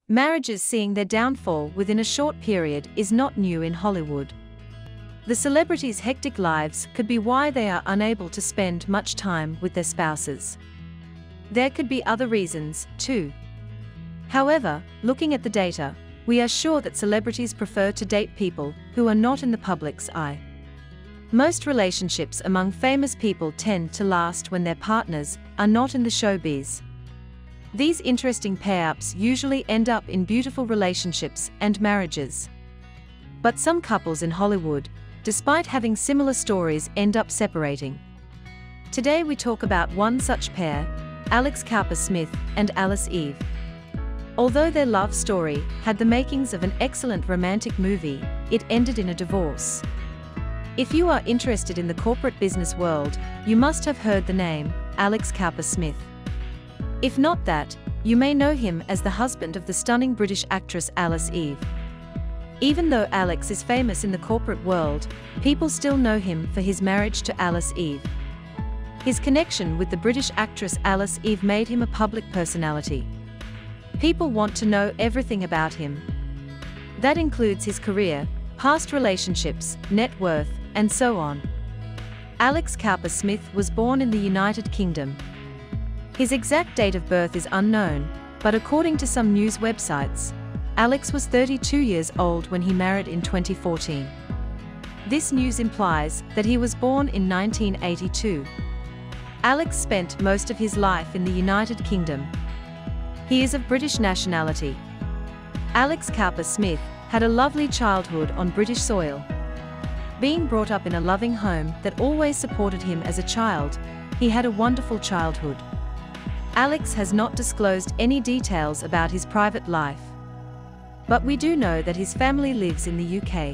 Marriages seeing their downfall within a short period is not new in Hollywood. The celebrities' hectic lives could be why they are unable to spend much time with their spouses. There could be other reasons, too. However, looking at the data, we are sure that celebrities prefer to date people who are not in the public's eye. Most relationships among famous people tend to last when their partners are not in the showbiz. These interesting pair-ups usually end up in beautiful relationships and marriages. But some couples in Hollywood, despite having similar stories, end up separating. Today we talk about one such pair, Alex Cowper-Smith and Alice Eve. Although their love story had the makings of an excellent romantic movie, it ended in a divorce. If you are interested in the corporate business world, you must have heard the name, Alex Cowper-Smith. If not that, you may know him as the husband of the stunning British actress Alice Eve. Even though Alex is famous in the corporate world, people still know him for his marriage to Alice Eve. His connection with the British actress Alice Eve made him a public personality. People want to know everything about him. That includes his career, past relationships, net worth, and so on. Alex Cowper-Smith was born in the United Kingdom. His exact date of birth is unknown, but according to some news websites, Alex was 32 years old when he married in 2014. This news implies that he was born in 1982. Alex spent most of his life in the United Kingdom. He is of British nationality. Alex Cowper-Smith had a lovely childhood on British soil. Being brought up in a loving home that always supported him as a child, he had a wonderful childhood. Alex has not disclosed any details about his private life. But we do know that his family lives in the UK.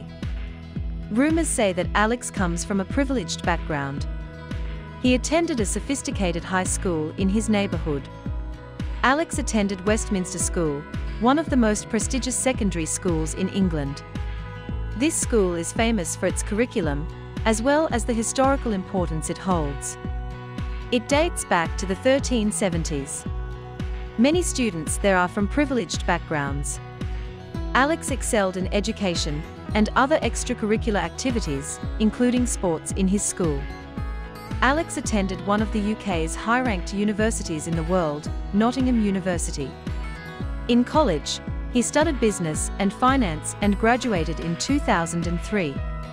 Rumors say that Alex comes from a privileged background. He attended a sophisticated high school in his neighborhood. Alex attended Westminster School, one of the most prestigious secondary schools in England. This school is famous for its curriculum, as well as the historical importance it holds. It dates back to the 1370s. Many students there are from privileged backgrounds. Alex excelled in education and other extracurricular activities, including sports, in his school. Alex attended one of the UK's high-ranked universities in the world, Nottingham University. In college, he studied business and finance and graduated in 2003.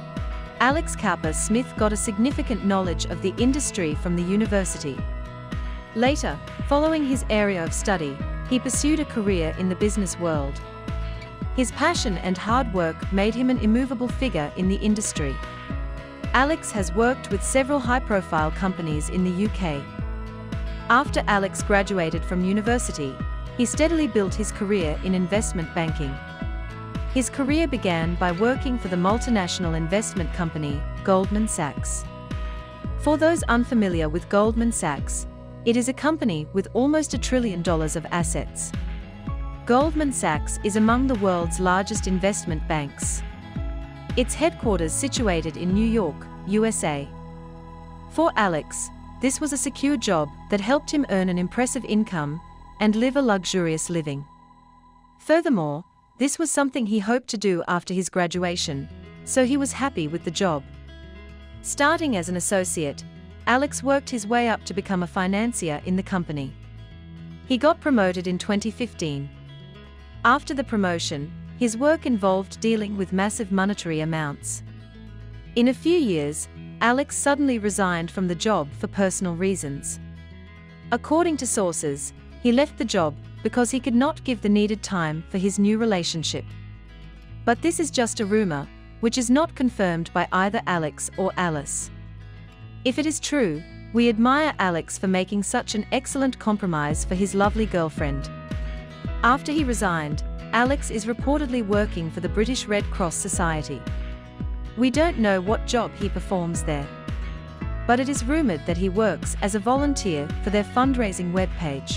Alex Cowper-Smith got a significant knowledge of the industry from the university. Later, following his area of study, he pursued a career in the business world. His passion and hard work made him an immovable figure in the industry. Alex has worked with several high-profile companies in the UK. After Alex graduated from university, he steadily built his career in investment banking. His career began by working for the multinational investment company, Goldman Sachs. For those unfamiliar with Goldman Sachs, it is a company with almost $1 trillion of assets. Goldman Sachs is among the world's largest investment banks. Its headquarters situated in New York, USA. For Alex, this was a secure job that helped him earn an impressive income and live a luxurious living. Furthermore, this was something he hoped to do after his graduation, so he was happy with the job. Starting as an associate, Alex worked his way up to become a financier in the company. He got promoted in 2015. After the promotion, his work involved dealing with massive monetary amounts. In a few years, Alex suddenly resigned from the job for personal reasons. According to sources, he left the job because he could not give the needed time for his new relationship. But this is just a rumor, which is not confirmed by either Alex or Alice. If it is true, we admire Alex for making such an excellent compromise for his lovely girlfriend. After he resigned, Alex is reportedly working for the British Red Cross Society. We don't know what job he performs there. But it is rumored that he works as a volunteer for their fundraising webpage.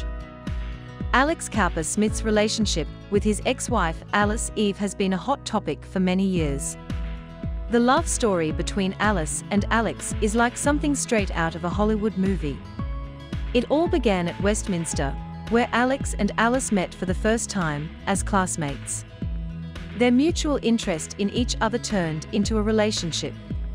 Alex Cowper-Smith's relationship with his ex-wife Alice Eve has been a hot topic for many years. The love story between Alice and Alex is like something straight out of a Hollywood movie. It all began at Westminster, where Alex and Alice met for the first time, as classmates. Their mutual interest in each other turned into a relationship.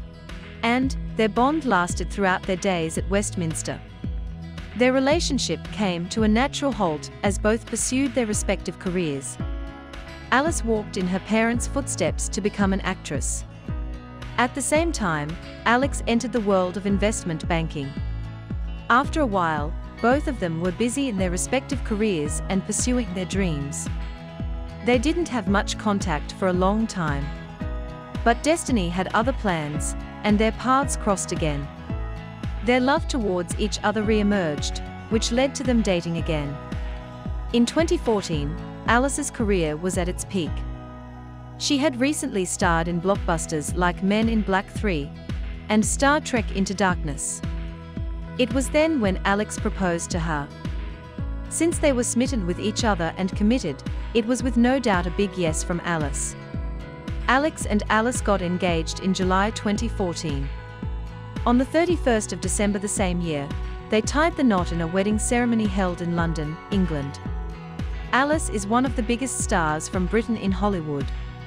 And their bond lasted throughout their days at Westminster. Their relationship came to a natural halt as both pursued their respective careers. Alice walked in her parents' footsteps to become an actress. At the same time, Alex entered the world of investment banking. After a while, both of them were busy in their respective careers and pursuing their dreams. They didn't have much contact for a long time. But destiny had other plans, and their paths crossed again. Their love towards each other re-emerged, which led to them dating again. In 2014, Alice's career was at its peak. She had recently starred in blockbusters like Men in Black 3 and Star Trek Into Darkness. It was then when Alex proposed to her. Since they were smitten with each other and committed, it was with no doubt a big yes from Alice. Alex and Alice got engaged in July 2014. On the 31st of December the same year, they tied the knot in a wedding ceremony held in London, England. Alice is one of the biggest stars from Britain in Hollywood.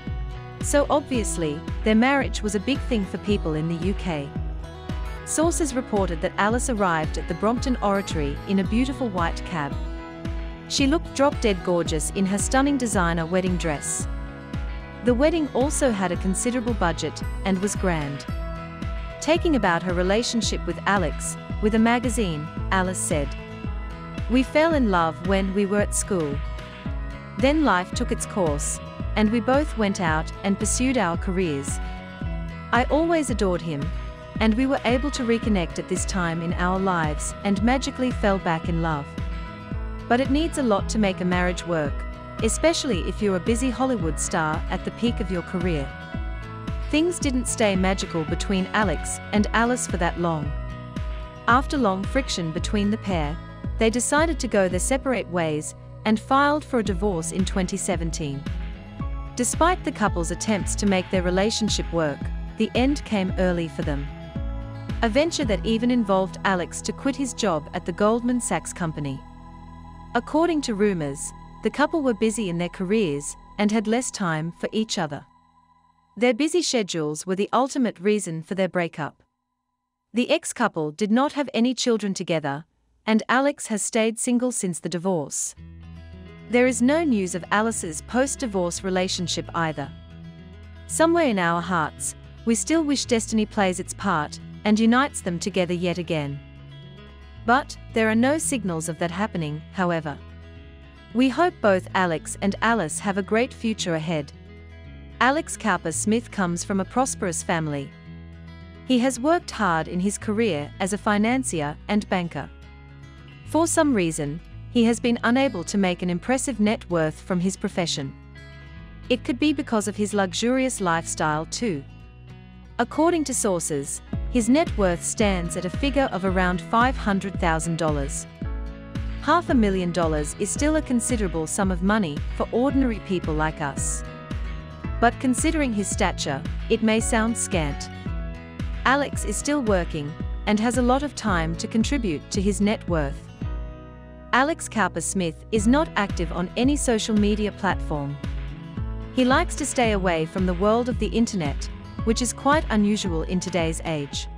So obviously, their marriage was a big thing for people in the UK. Sources reported that Alice arrived at the Brompton Oratory in a beautiful white cab. She looked drop-dead gorgeous in her stunning designer wedding dress. The wedding also had a considerable budget and was grand. Taking about her relationship with Alex, with a magazine, Alice said, "We fell in love when we were at school. Then life took its course, and we both went out and pursued our careers. I always adored him, and we were able to reconnect at this time in our lives and magically fell back in love. But it needs a lot to make a marriage work, especially if you're a busy Hollywood star at the peak of your career." Things didn't stay magical between Alex and Alice for that long. After long friction between the pair, they decided to go their separate ways and filed for a divorce in 2017. Despite the couple's attempts to make their relationship work, the end came early for them. A venture that even involved Alex to quit his job at the Goldman Sachs company. According to rumors, the couple were busy in their careers and had less time for each other. Their busy schedules were the ultimate reason for their breakup. The ex-couple did not have any children together, and Alex has stayed single since the divorce. There is no news of Alice's post-divorce relationship either. Somewhere in our hearts, we still wish destiny plays its part and unites them together yet again. But there are no signals of that happening, however. We hope both Alex and Alice have a great future ahead. Alex Cowper-Smith comes from a prosperous family. He has worked hard in his career as a financier and banker. For some reason, he has been unable to make an impressive net worth from his profession. It could be because of his luxurious lifestyle too. According to sources, his net worth stands at a figure of around $500,000. $500,000 is still a considerable sum of money for ordinary people like us. But considering his stature, it may sound scant. Alex is still working and has a lot of time to contribute to his net worth. Alex Cowper-Smith is not active on any social media platform. He likes to stay away from the world of the internet, which is quite unusual in today's age.